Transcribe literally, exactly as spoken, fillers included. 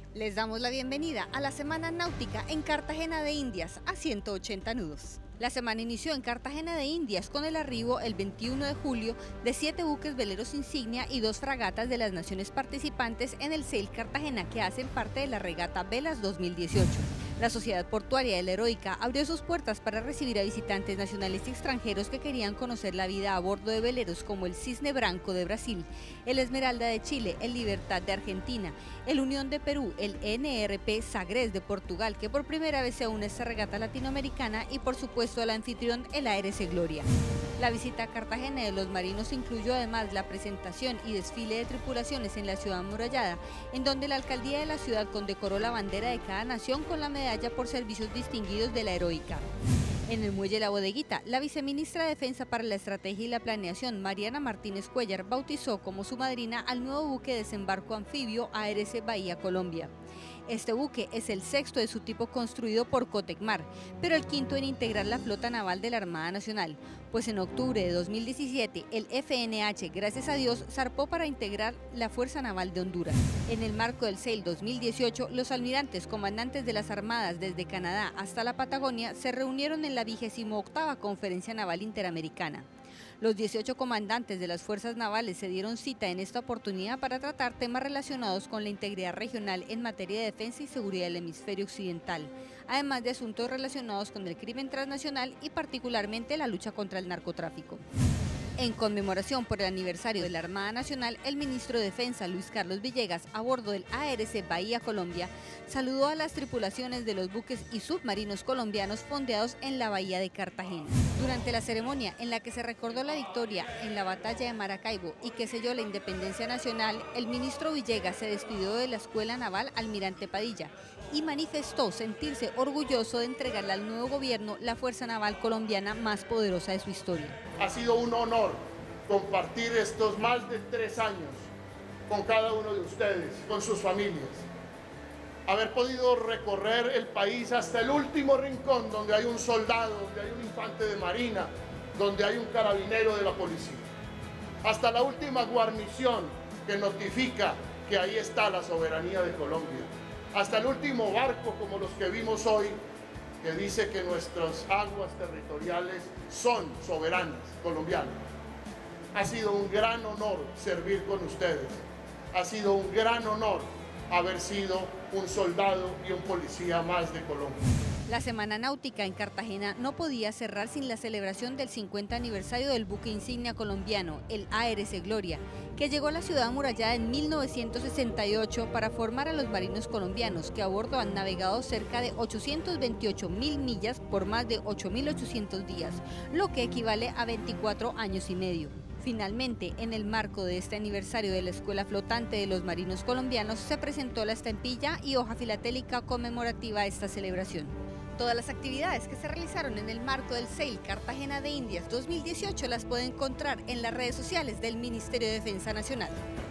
Les damos la bienvenida a la Semana Náutica en Cartagena de Indias a ciento ochenta nudos. La semana inició en Cartagena de Indias con el arribo el veintiuno de julio de siete buques veleros insignia y dos fragatas de las naciones participantes en el Sail Cartagena que hacen parte de la regata Velas dos mil dieciocho. La Sociedad Portuaria de la Heroica abrió sus puertas para recibir a visitantes nacionales y extranjeros que querían conocer la vida a bordo de veleros como el Cisne Branco de Brasil, el Esmeralda de Chile, el Libertad de Argentina, el Unión de Perú, el N R P Sagres de Portugal, que por primera vez se une a esta regata latinoamericana, y por supuesto el anfitrión, el A R C Gloria. La visita a Cartagena de los marinos incluyó además la presentación y desfile de tripulaciones en la ciudad amurallada, en donde la alcaldía de la ciudad condecoró la bandera de cada nación con la medalla por servicios distinguidos de la Heroica. En el muelle La Bodeguita, la viceministra de Defensa para la Estrategia y la Planeación, Mariana Martínez Cuellar, bautizó como su madrina al nuevo buque de desembarco anfibio A R C Bahía Colombia. Este buque es el sexto de su tipo construido por Cotecmar, pero el quinto en integrar la flota naval de la Armada Nacional, pues en octubre de dos mil diecisiete el F N H, gracias a Dios, zarpó para integrar la Fuerza Naval de Honduras. En el marco del Sail dos mil dieciocho, los almirantes comandantes de las Armadas desde Canadá hasta la Patagonia se reunieron en la vigésima octava Conferencia Naval Interamericana. Los dieciocho comandantes de las fuerzas navales se dieron cita en esta oportunidad para tratar temas relacionados con la integridad regional en materia de defensa y seguridad del hemisferio occidental, además de asuntos relacionados con el crimen transnacional y particularmente la lucha contra el narcotráfico. En conmemoración por el aniversario de la Armada Nacional, el ministro de Defensa, Luis Carlos Villegas, a bordo del A R C Bahía Colombia, saludó a las tripulaciones de los buques y submarinos colombianos fondeados en la bahía de Cartagena. Durante la ceremonia en la que se recordó la victoria en la batalla de Maracaibo y que selló la independencia nacional, el ministro Villegas se despidió de la Escuela Naval Almirante Padilla y manifestó sentirse orgulloso de entregarle al nuevo gobierno la Fuerza Naval colombiana más poderosa de su historia. Ha sido un honor compartir estos más de tres años con cada uno de ustedes, con sus familias. Haber podido recorrer el país hasta el último rincón donde hay un soldado, donde hay un infante de marina, donde hay un carabinero de la policía. Hasta la última guarnición que notifica que ahí está la soberanía de Colombia. Hasta el último barco como los que vimos hoy, que dice que nuestras aguas territoriales son soberanas, colombianas. Ha sido un gran honor servir con ustedes. Ha sido un gran honor haber sido un soldado y un policía más de Colombia. La Semana Náutica en Cartagena no podía cerrar sin la celebración del cincuenta aniversario del buque insignia colombiano, el A R C Gloria, que llegó a la ciudad amurallada en mil novecientos sesenta y ocho para formar a los marinos colombianos, que a bordo han navegado cerca de ochocientas veintiocho mil millas por más de ocho mil ochocientos días, lo que equivale a veinticuatro años y medio. Finalmente, en el marco de este aniversario de la Escuela Flotante de los Marinos Colombianos, se presentó la estampilla y hoja filatélica conmemorativa a esta celebración. Todas las actividades que se realizaron en el marco del Sail Cartagena de Indias dos mil dieciocho las pueden encontrar en las redes sociales del Ministerio de Defensa Nacional.